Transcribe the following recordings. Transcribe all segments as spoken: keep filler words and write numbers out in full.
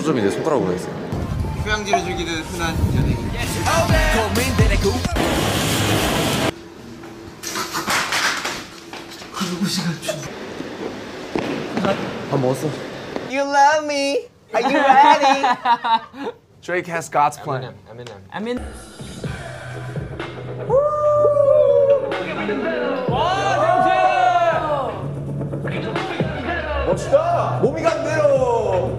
초점이 내 손가락으로 있어요. 휴양지를 즐기는 흔한 연예인. 그러고 시간 좀. 밥 먹었어? You love me. Are you ready? Drake has God's plan. Eminem. Eminem. 멋지다. 몸이 간대요.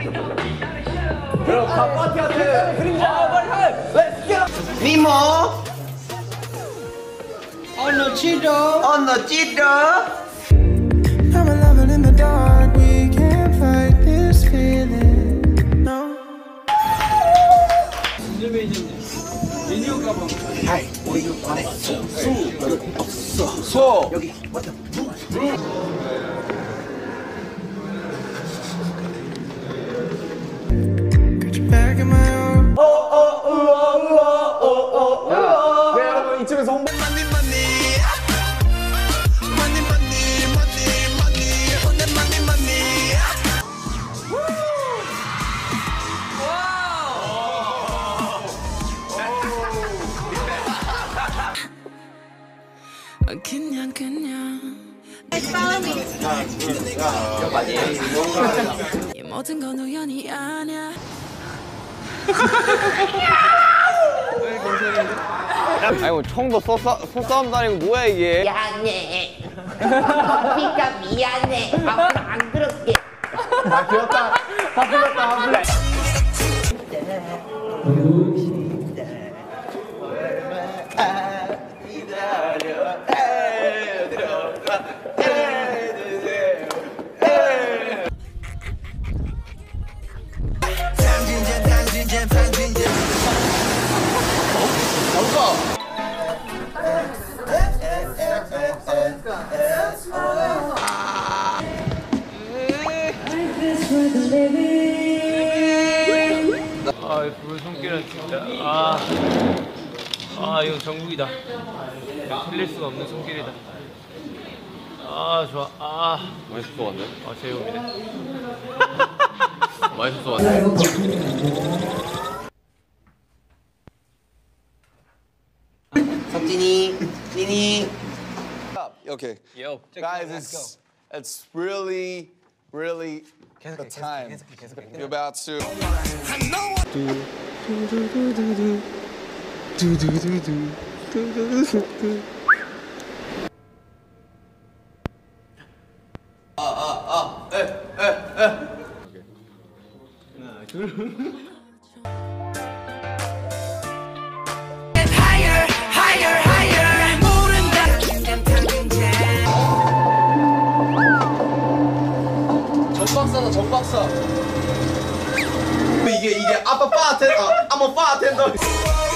그럼 파티한테 그림자 빨리 할. Let's go. 니모. 언노 치도. 언노 치도. I'm alone in the dark. We can't fight this feeling. No. 하이, 우리 안에 수 여기 없어. 소 여기 왔다. Got your back in my arm. 네 여러분 이쯤에서 홍보. 그냥 그냥 이 모든 건 우연이 아니야. 아니 뭐 총도 소싸움도 아니고 뭐야 이게. 미안해. 그러니까 미안해. 앞으로 안 그럴게. 아 귀엽다. 다 불렀다. 한 블랙. 아, 이 불 손길은 진짜. 아, 아, 이건 정국이다. 틀릴 수가 없는 손길이다. 아, 좋아. 아, 많이 숙소 왔네. 아, 제이홉이네. 많이 숙소 왔네. 석진이, 진이. Okay. Yo, Guys, it's it's really, really the time. You're about to. 정박사다 정박사. 이게 이게 아빠 바텐더. I'm a bartender.